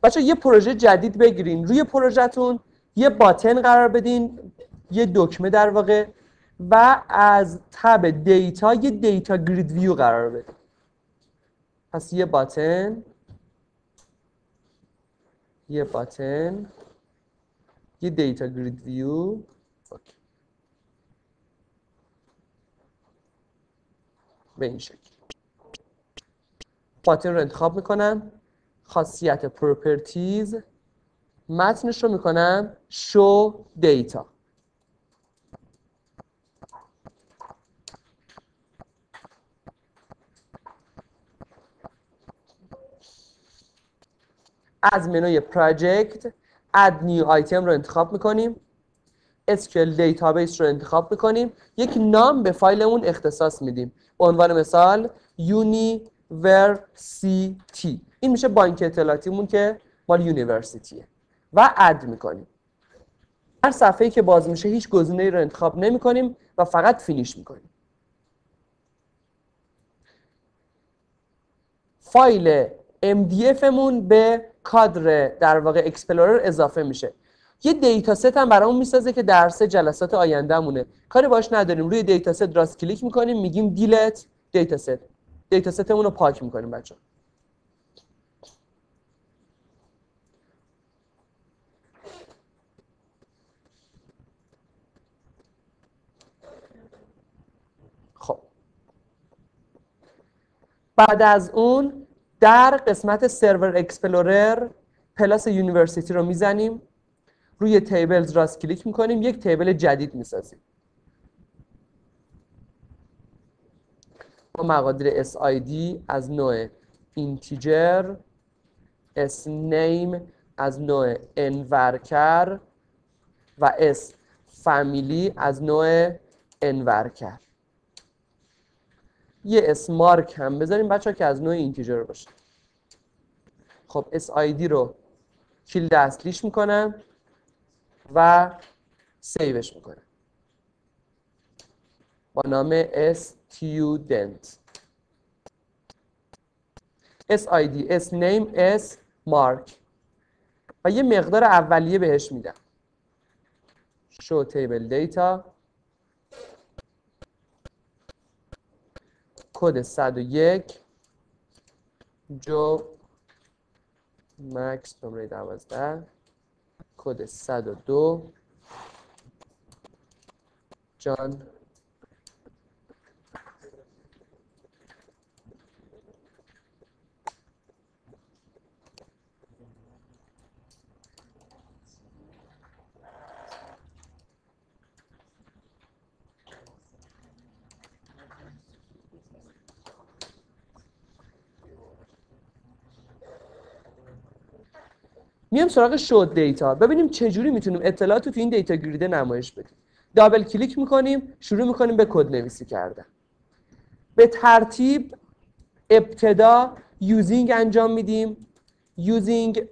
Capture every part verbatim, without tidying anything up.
بچه یه پروژه جدید بگیرین، روی پروژهتون یه باتن قرار بدین، یه دکمه در واقع، و از تب دیتا یه دیتا گرید ویو قرار بدین. پس یه باتن یه باتن یه دیتا گرید ویو. به این شکل باتن رو انتخاب میکنم، خاصیت پروپرتیز، متنش رو میکنم شو دیتا. از منوی پراجکت اد نیو آیتم رو انتخاب میکنیم، اس کیو ال دیتابیس رو انتخاب میکنیم، یک نام به فایلمون اختصاص میدیم. به عنوان مثال یونیورسیتی، این میشه بانک اطلاعاتیمون که مال یونیورسیتیه و اد میکنیم. هر صفحه‌ای که باز میشه هیچ گزینه‌ای رو انتخاب نمیکنیم و فقط فینیش میکنیم. فایل ام دی اف مون به کادر در واقع اکسپلورر اضافه میشه. یه دیتا ست هم برامون میسازه که درس جلسات آیندهمونه. کاری باش نداریم، روی دیتا ست راست کلیک میکنیم، میگیم دیلت دیتا ست. دیتا ستمون رو پاک میکنیم بچه‌ها. خب بعد از اون در قسمت سرور اکسپلورر پلاس یونیورسیتی رو میزنیم، روی تیبلز راست کلیک میکنیم، یک تیبل جدید میسازیم. با مقادیر اس آی دی از نوع اینتیجر، اس نیم از نوع انورکر و اس فامیلی از نوع انورکر. یه اس مارک هم بذاریم بچه‌ها که از نوع اینتیجر باشه. خب اس آی دی رو کلید اصلیش میکنم و سیوش میکنم با نام student. اس آی دی، اس نیم، اس مارک و یه مقدار اولیه بهش میدم. show table data، کد صد و یک، جو مکس نمره دوازده، کد صد و دو، جان میام سراغ شد دیتا، ببینیم چجوری میتونیم اطلاعات رو تو این دیتا گریده نمایش بدیم. دابل کلیک میکنیم، شروع میکنیم به کد نویسی کردن. به ترتیب ابتدا یوزینگ انجام میدیم، یوزینگ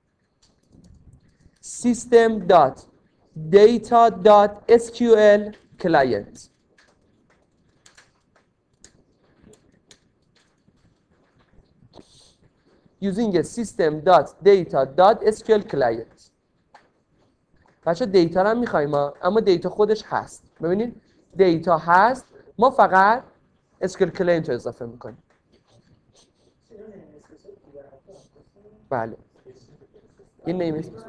system.data.sql client. using system.data.sql client. بچه دیتا رو هم میخوایم ما، اما دیتا خودش هست. ببینید دیتا هست، ما فقط اسکیل کلاینت رو اضافه میکنیم. بله یه نیم اسپیس.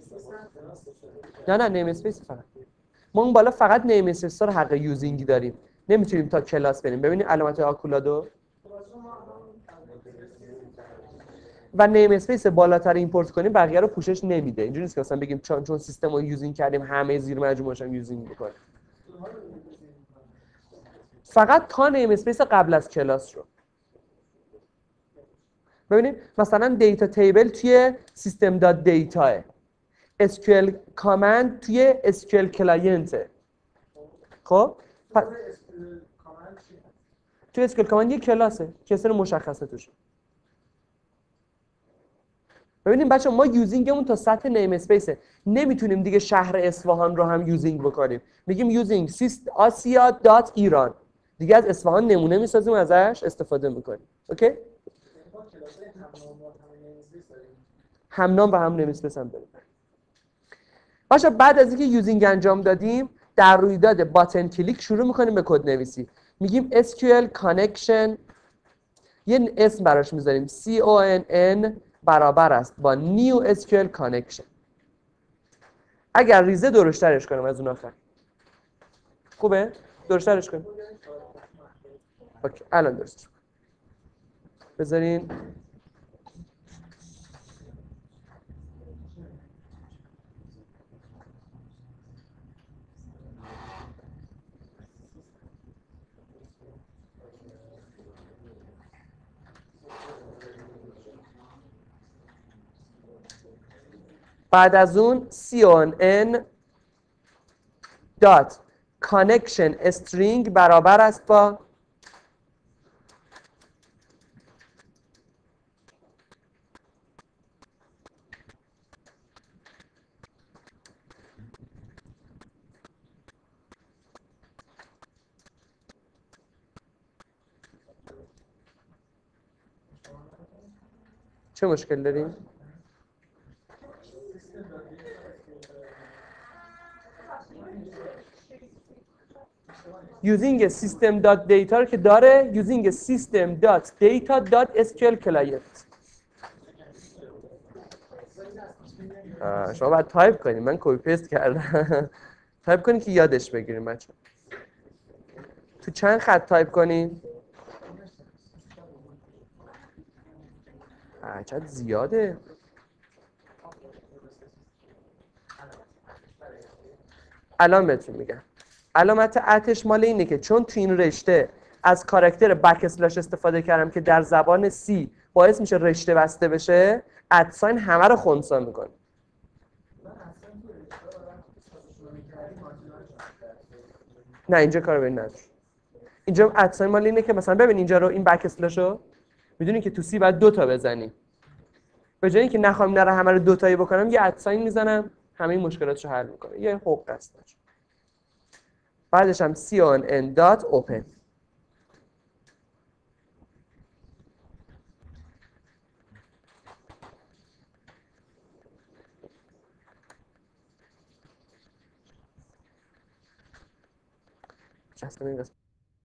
نه نه نیم اسپیس فقط. ما اون بالا فقط نیم اسپیس رو حق یوزینگی داریم، نمیتونیم تا کلاس بریم. ببینید علامت آکولادو و نیم اسپیس بالاتر ایمپورت کنیم بقیه رو پوشش نمیده. اینجوری نیست که مثلا بگیم چون چون سیستم رو یوزینگ کردیم همه زیر مجموعه‌اش هم یوزینگ بکنیم. فقط تا نیم اسپیس قبل از کلاس رو. ببینید مثلا دیتا تیبل توی سیستم دات دیتا، اس کیو ال کامند توی اس کیو ال کلاینت. خب پس توی اس کیو ال کامند یک کلاسه که اسم مشخصه توش. ببینیم بچه ما یوزینگمون تا سطح نیم اسپیسه، نمیتونیم دیگه شهر اصفهان رو هم یوزینگ بکنیم. میگیم یوزینگ سیست آسیا دات ایران، دیگه از اصفهان نمونه میسازیم ازش استفاده میکنیم. اوکی؟ همنام و هم نمی‌نویسم بریم. باشه بعد از اینکه یوزینگ انجام دادیم در رویداد باتن کلیک شروع می‌کنیم به کد نویسی. میگیم اس کیو ال کانکشن، یه اسم براش میذاریم سی او ان ان برابر است با نیو اس کیو ال کانکشن. اگر ریزه درشترش کنم از اون آخر. خوبه؟ درشترش کنیم. اوکی الان درست. بذارین بعد از اون سی او ان dot connection string برابر است با چه مشکل داریم؟ using system dot data رو که داره using system dot data dot اس کیو ال client. شما باید تایپ کنید، من کپی پیست کردم. تایپ کنید که یادش بگیریم بچه. تو چند خط تایپ کنید؟ چقدر زیاده. الان بهتون میگم. علامت اتش مال اینه که چون تو این رشته از کاراکتر بک اسلش استفاده کردم که در زبان سی باعث میشه رشته بسته بشه، ات ساین همه رو خنثی میکنه. نه اینجا کار به این نداره. اینجا ات ساین مال اینه که مثلا ببین اینجا رو این بک اسلش رو میدونی که تو سی بعد دو تا بزنی. به جای اینکه نخوام نره همه رو دو تایی بکنم یه ات ساین میزنم، همه این مشکلاتشو حل میکنه. یه حقوق است. بعدش هم سی او ان dot open. just